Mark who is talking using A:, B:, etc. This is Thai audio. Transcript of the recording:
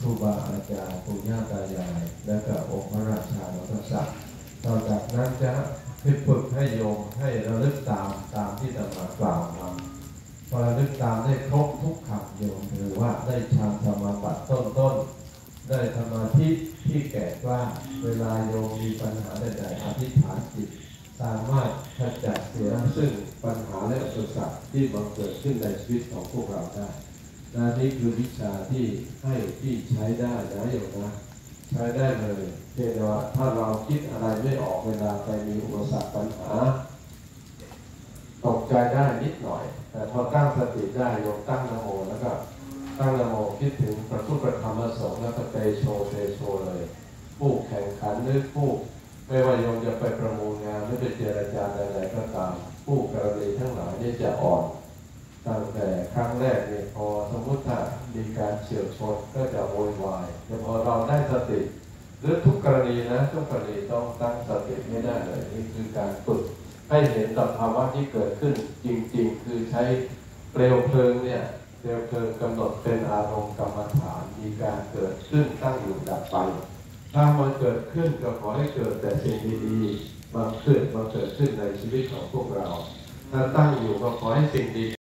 A: ครูบาอาจารย์ปู่ย่าตายายและก็องค์พระราชาและพระศักดิ์ต่อจากนั้นจะฝึกให้โยมให้ระลึกตามที่จะมากล่าวมาพอระลึกตามได้ครบทุกคำโยมถือว่าได้ฌานสมาบัติต้นได้สมาธิที่แก่กล้าเวลาโยมมีปัญหาใดๆอธิษฐานจิตสามารถขจัดเสียซึ่งปัญหาและอุปสรรคที่บังเกิดขึ้นในชีวิตของพวกเราได้นี่คือวิชาที่ให้ที่ใช้ได้นะโยมนะใช้ได้เลยเพียงแต่ว่าถ้าเราคิดอะไรไม่ออกเวลาไปมีอุปสรรคปัญหาตกใจได้นิดหน่อยแต่พอตั้งสติได้โยมตั้งนะโมแล้วก็ตั้งนะโมคิดถึงพระพุทธธรรมพระสงฆ์แล้วก็เตโชเลยผู้แข่งขันหรือผู้ไม่ว่าโยมจะไปประมูลงานหรือไปเจรจาใดๆก็ตามผู้กรณีทั้งหลายนี่จะอ่อนตั้งแต่ครั้งแรกเนี่ยพอสมมติถ้ามีการเฉียวชนก็จะโวยวายแต่พอเราได้สติหรือทุกกรณีนะทุกกรณีต้องตั้งสติไม่ได้เลยนี่คือการฝึกให้เห็นสภาวะที่เกิดขึ้นจริงๆคือใช้เปลวเพลิงเนี่ยเปลวเพลิงกำหนดเป็นอารมณ์กรรมฐานมีการเกิดขึ้นตั้งอยู่ดับไปถ้ามันเกิดขึ้นก็ขอให้เกิดแต่สิ่งดีๆมาเกิดขึ้นในชีวิตของพวกเราถ้าตั้งอยู่ก็ขอให้สิ่งดี